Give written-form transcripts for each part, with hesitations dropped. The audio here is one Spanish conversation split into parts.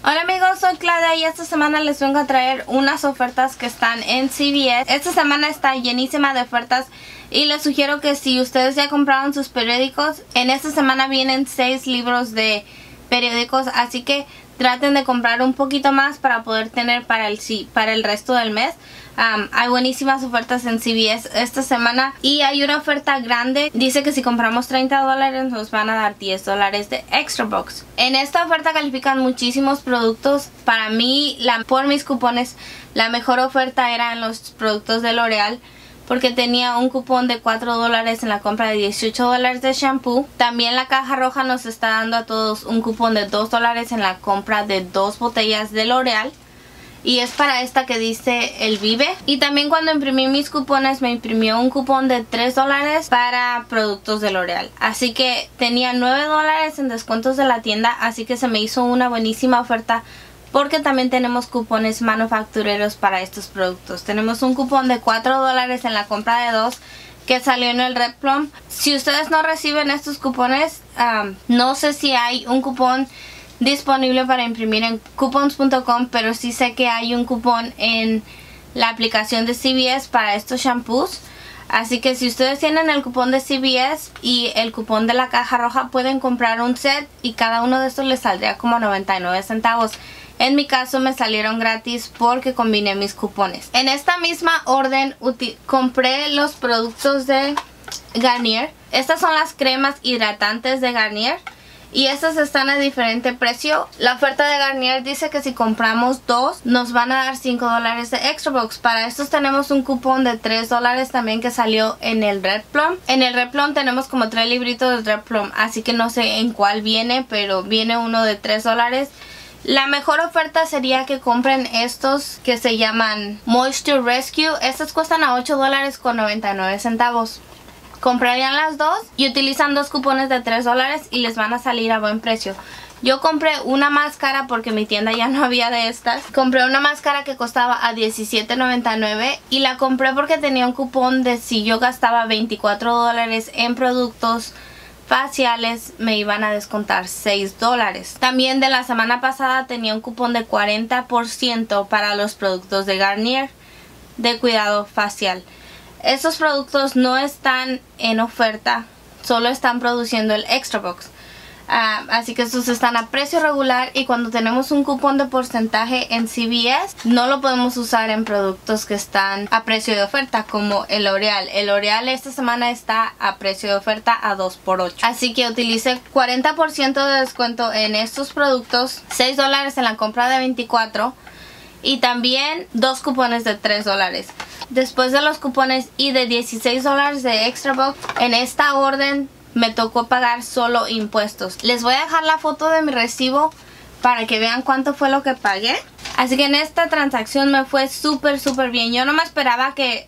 Hola amigos, soy Claudia y esta semana les vengo a traer unas ofertas que están en CVS. Esta semana está llenísima de ofertas y les sugiero que si ustedes ya compraron sus periódicos, en esta semana vienen 6 libros de periódicos, así que traten de comprar un poquito más para poder tener para el resto del mes. Hay buenísimas ofertas en CVS esta semana y hay una oferta grande. Dice que si compramos $30 nos van a dar $10 de extra box. En esta oferta califican muchísimos productos. Para mí, por mis cupones, la mejor oferta era en los productos de L'Oreal, porque tenía un cupón de $4 en la compra de $18 de shampoo. También la caja roja nos está dando a todos un cupón de $2 en la compra de 2 botellas de L'Oreal. Y es para esta que dice el Vive. Y también cuando imprimí mis cupones me imprimió un cupón de $3 para productos de L'Oreal. Así que tenía $9 en descuentos de la tienda. Así que se me hizo una buenísima oferta, porque también tenemos cupones manufactureros para estos productos. Tenemos un cupón de $4 en la compra de 2 que salió en el Red Plum. Si ustedes no reciben estos cupones, no sé si hay un cupón disponible para imprimir en coupons.com, pero sí sé que hay un cupón en la aplicación de CVS para estos shampoos. Así que si ustedes tienen el cupón de CVS y el cupón de la caja roja, pueden comprar un set y cada uno de estos les saldría como 99 centavos. En mi caso me salieron gratis porque combiné mis cupones. En esta misma orden compré los productos de Garnier. Estas son las cremas hidratantes de Garnier y estas están a diferente precio. La oferta de Garnier dice que si compramos 2 nos van a dar $5 de extra box. Para estos tenemos un cupón de $3 también que salió en el Red Plum. En el Red Plum tenemos como 3 libritos de Red Plum, así que no sé en cuál viene, pero viene uno de $3. La mejor oferta sería que compren estos que se llaman Moisture Rescue. Estos cuestan a $8.99. Comprarían las dos y utilizan 2 cupones de $3 y les van a salir a buen precio. Yo compré una máscara porque en mi tienda ya no había de estas. Compré una máscara que costaba a $17.99 y la compré porque tenía un cupón de si yo gastaba $24 en productos faciales me iban a descontar $6. También de la semana pasada tenía un cupón de 40% para los productos de Garnier de cuidado facial. Estos productos no están en oferta, solo están produciendo el extra box. Así que estos están a precio regular y cuando tenemos un cupón de porcentaje en CVS no lo podemos usar en productos que están a precio de oferta, como el L'Oreal. El L'Oreal esta semana está a precio de oferta a 2x8. Así que utilicé 40% de descuento en estos productos, $6 en la compra de 24 y también 2 cupones de $3. Después de los cupones y de $16 de extra box, en esta orden me tocó pagar solo impuestos. Les voy a dejar la foto de mi recibo para que vean cuánto fue lo que pagué. Así que en esta transacción me fue súper bien. Yo no me esperaba que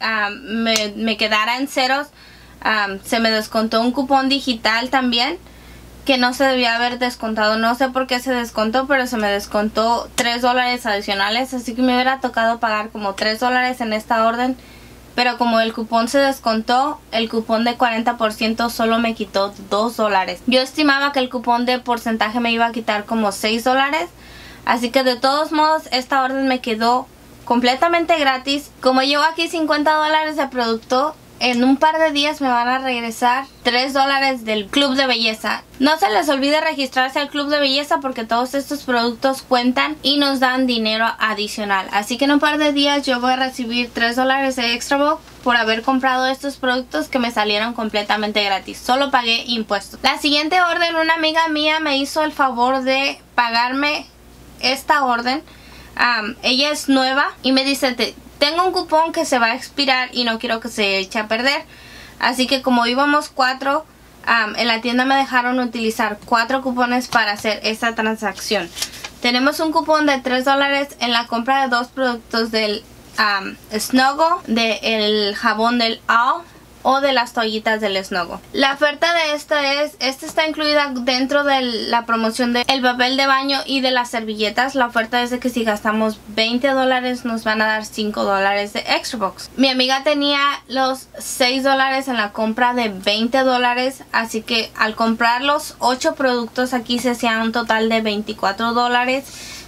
me quedara en ceros. Se me descontó un cupón digital también que no se debía haber descontado. No sé por qué se descontó, pero se me descontó $3 adicionales. Así que me hubiera tocado pagar como $3 en esta orden. Pero como el cupón se descontó, el cupón de 40% solo me quitó $2. Yo estimaba que el cupón de porcentaje me iba a quitar como $6. Así que de todos modos esta orden me quedó completamente gratis. Como llevo aquí $50 de producto, en un par de días me van a regresar $3 del club de belleza. No se les olvide registrarse al club de belleza porque todos estos productos cuentan y nos dan dinero adicional. Así que en un par de días yo voy a recibir $3 de extra box por haber comprado estos productos que me salieron completamente gratis. Solo pagué impuestos. La siguiente orden, una amiga mía me hizo el favor de pagarme esta orden. Ella es nueva y me dice: tengo un cupón que se va a expirar y no quiero que se eche a perder. Así que como íbamos 4, en la tienda me dejaron utilizar 4 cupones para hacer esta transacción. Tenemos un cupón de $3 en la compra de 2 productos del Snuggle, del jabón del All o de las toallitas del Snuggle. La oferta de esta está incluida dentro de la promoción del papel de baño y de las servilletas. La oferta es de que si gastamos $20 nos van a dar $5 de extra box. Mi amiga tenía los $6 en la compra de $20, así que al comprar los 8 productos aquí se hacía un total de $24.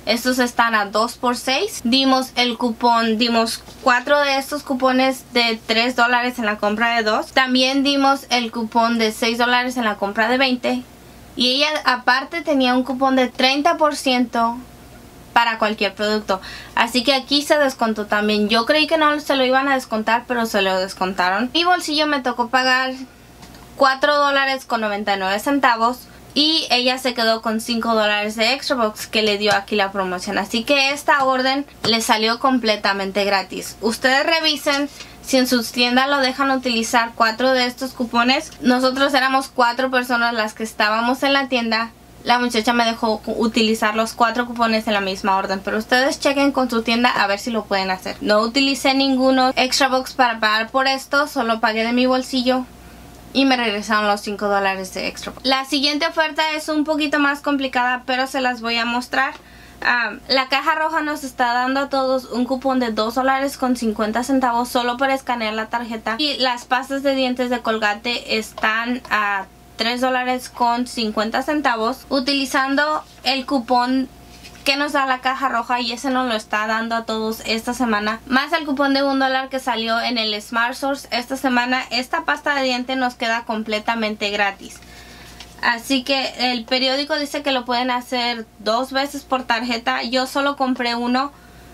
Estos están a 2x6. Dimos el cupón, dimos 4 de estos cupones de $3 en la compra de 2. También dimos el cupón de $6 en la compra de 20. Y ella aparte tenía un cupón de 30% para cualquier producto. Así que aquí se descontó también. Yo creí que no se lo iban a descontar, pero se lo descontaron. Mi bolsillo me tocó pagar $4.99 y ella se quedó con $5 de Extra Bucks que le dio aquí la promoción. Así que esta orden le salió completamente gratis. Ustedes revisen si en sus tiendas lo dejan utilizar 4 de estos cupones. Nosotros éramos 4 personas las que estábamos en la tienda. La muchacha me dejó utilizar los 4 cupones en la misma orden, pero ustedes chequen con su tienda a ver si lo pueden hacer. No utilicé ninguno Extra Bucks para pagar por esto, solo pagué de mi bolsillo y me regresaron los $5 de Extra Bucks. La siguiente oferta es un poquito más complicada, pero se las voy a mostrar. La caja roja nos está dando a todos un cupón de $2.50 solo por escanear la tarjeta, y las pastas de dientes de Colgate están a $3.50 utilizando el cupón que nos da la caja roja, y ese nos lo está dando a todos esta semana, más el cupón de $1 que salió en el Smart Source esta semana. Esta pasta de diente nos queda completamente gratis. Así que el periódico dice que lo pueden hacer 2 veces por tarjeta. Yo solo compré uno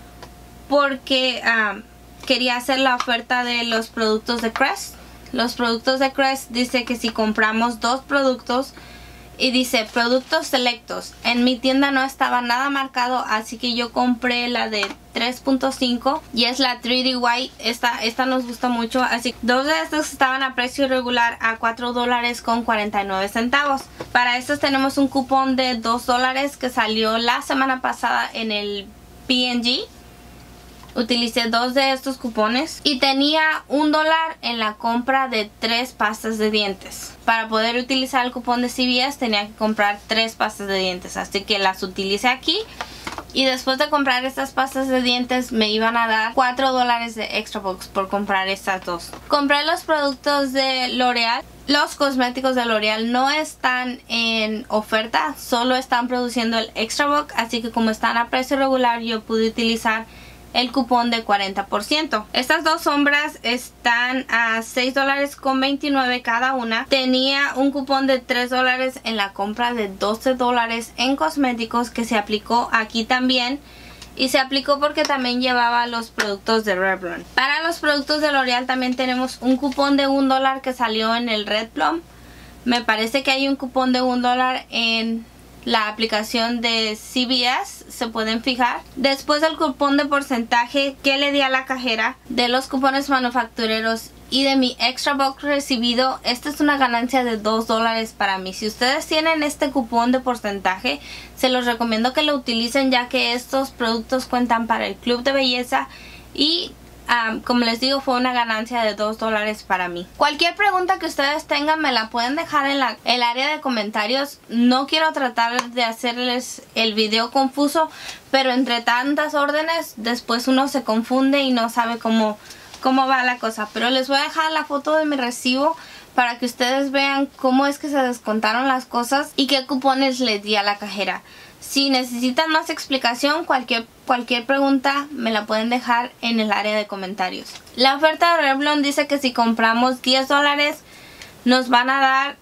porque quería hacer la oferta de los productos de Crest. Los productos de Crest dice que si compramos 2 productos, y dice productos selectos, en mi tienda no estaba nada marcado, así que yo compré la de 3.5 y es la 3D White. Esta nos gusta mucho, así que 2 de estos estaban a precio regular a $4.49. Para estos tenemos un cupón de $2 que salió la semana pasada en el P&G. Utilicé 2 de estos cupones y tenía $1 en la compra de 3 pastas de dientes. Para poder utilizar el cupón de CVS tenía que comprar 3 pastas de dientes, así que las utilicé aquí. Y después de comprar estas pastas de dientes me iban a dar $4 de Extra Bucks por comprar estas 2. Compré los productos de L'Oreal. Los cosméticos de L'Oreal no están en oferta, solo están produciendo el Extra Buck, así que como están a precio regular yo pude utilizar el cupón de 40%. Estas 2 sombras están a $6.29 cada una. Tenía un cupón de $3 en la compra de $12 en cosméticos que se aplicó aquí también. Y se aplicó porque también llevaba los productos de Revlon. Para los productos de L'Oreal también tenemos un cupón de $1 que salió en el Red Plum. Me parece que hay un cupón de $1 en la aplicación de CVS, se pueden fijar. Después del cupón de porcentaje que le di a la cajera, de los cupones manufactureros y de mi Extra Buck recibido, esta es una ganancia de $2 para mí. Si ustedes tienen este cupón de porcentaje, se los recomiendo que lo utilicen, ya que estos productos cuentan para el club de belleza y como les digo, fue una ganancia de $2 para mí. Cualquier pregunta que ustedes tengan me la pueden dejar en el área de comentarios. No quiero tratar de hacerles el video confuso, pero entre tantas órdenes después uno se confunde y no sabe cómo va la cosa. Pero les voy a dejar la foto de mi recibo para que ustedes vean cómo es que se descontaron las cosas y qué cupones les di a la cajera. Si necesitan más explicación, cualquier pregunta me la pueden dejar en el área de comentarios. La oferta de Revlon dice que si compramos $10 nos van a dar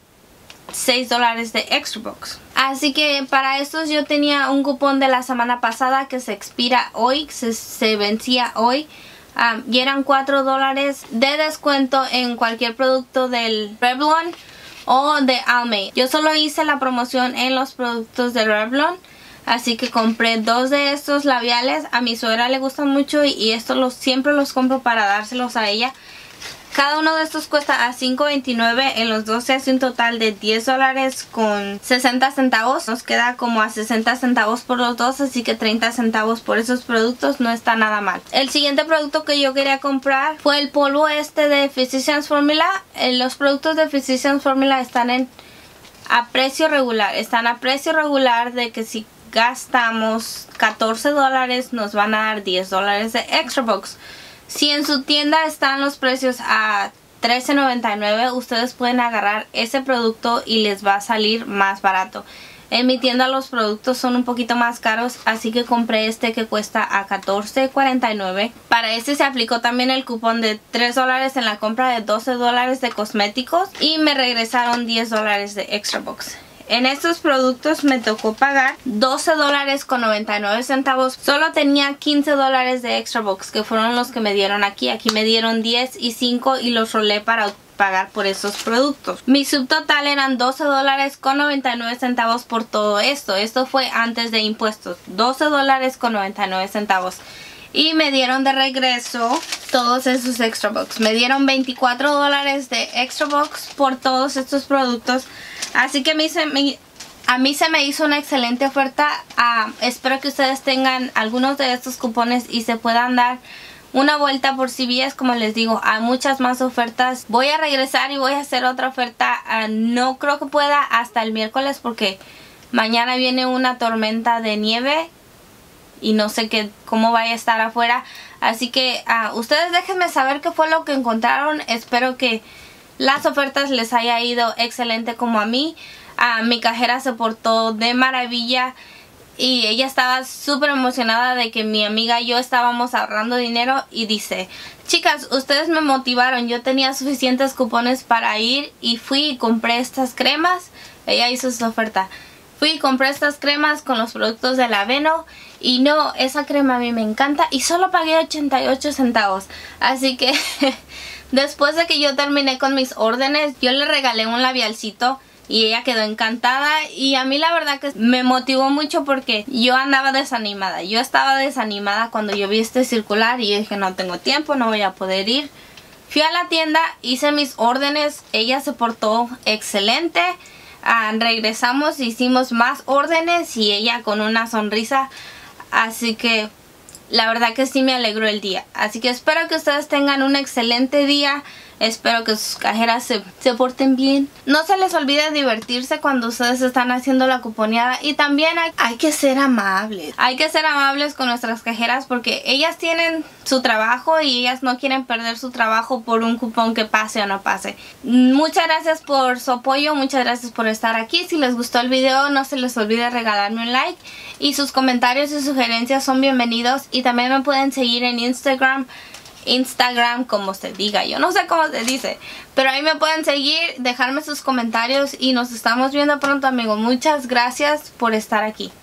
$6 de Extra Bucks. Así que para estos yo tenía un cupón de la semana pasada que se expira hoy, se vencía hoy. Y eran $4 de descuento en cualquier producto del Revlon o de Almay. Yo solo hice la promoción en los productos de Revlon, así que compré 2 de estos labiales. A mi suegra le gustan mucho y estos siempre los compro para dárselos a ella. Cada uno de estos cuesta a $5.29. En los dos se hace un total de $10 con 60 centavos. Nos queda como a 60 centavos por los dos, así que 30 centavos por esos productos no está nada mal. El siguiente producto que yo quería comprar fue el polvo de Physicians Formula. Los productos de Physicians Formula están a precio regular. Están a precio regular de que si gastamos $14 nos van a dar $10 de Extra Bucks. Si en su tienda están los precios a $13.99, ustedes pueden agarrar ese producto y les va a salir más barato. En mi tienda los productos son un poquito más caros, así que compré este que cuesta a $14.49. Para este se aplicó también el cupón de $3 en la compra de $12 de cosméticos y me regresaron $10 de Extra Bucks. En estos productos me tocó pagar $12.99. Solo tenía $15 de Extra Bucks, que fueron los que me dieron aquí. Aquí me dieron 10 y 5 y los rolé para pagar por esos productos. Mi subtotal eran $12.99 por todo esto. Esto fue antes de impuestos. $12.99. Y me dieron de regreso todos esos Extra Bucks. Me dieron $24 de Extra Bucks por todos estos productos. Así que a mí se me hizo una excelente oferta. Espero que ustedes tengan algunos de estos cupones y se puedan dar una vuelta por CVS. Como les digo, hay muchas más ofertas. Voy a regresar y voy a hacer otra oferta. No creo que pueda hasta el miércoles porque mañana viene una tormenta de nieve y no sé cómo vaya a estar afuera. Así que ustedes déjenme saber qué fue lo que encontraron. Espero que las ofertas les haya ido excelente como a mí. Mi cajera se portó de maravilla y ella estaba súper emocionada de que mi amiga y yo estábamos ahorrando dinero y dice: chicas, ustedes me motivaron, yo tenía suficientes cupones para ir y fui y compré estas cremas. Ella hizo su oferta. Fui y compré estas cremas con los productos de la Aveno y no, esa crema a mí me encanta y solo pagué 88 centavos. Así que después de que yo terminé con mis órdenes, yo le regalé un labialcito y ella quedó encantada. Y a mí la verdad que me motivó mucho porque yo andaba desanimada. Yo estaba desanimada cuando yo vi este circular y dije: no tengo tiempo, no voy a poder ir. Fui a la tienda, hice mis órdenes, ella se portó excelente. Regresamos, hicimos más órdenes y ella con una sonrisa. Así que la verdad que sí me alegró el día. Así que espero que ustedes tengan un excelente día. Espero que sus cajeras se porten bien. No se les olvide divertirse cuando ustedes están haciendo la cuponeada. Y también hay que ser amables. Hay que ser amables con nuestras cajeras porque ellas tienen su trabajo y ellas no quieren perder su trabajo por un cupón que pase o no pase. Muchas gracias por su apoyo. Muchas gracias por estar aquí. Si les gustó el video, no se les olvide regalarme un like. Y sus comentarios y sugerencias son bienvenidos. Y también me pueden seguir en Instagram, como se diga, yo no sé cómo se dice, pero ahí me pueden seguir, dejarme sus comentarios y nos estamos viendo pronto, amigos. Muchas gracias por estar aquí.